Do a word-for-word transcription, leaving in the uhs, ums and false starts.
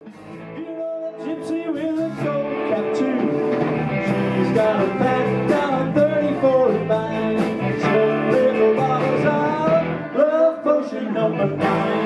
You know that gypsy with a gold cap too. She's got a pack down on thirty-four and nine. Seven little bottles of love potion number nine.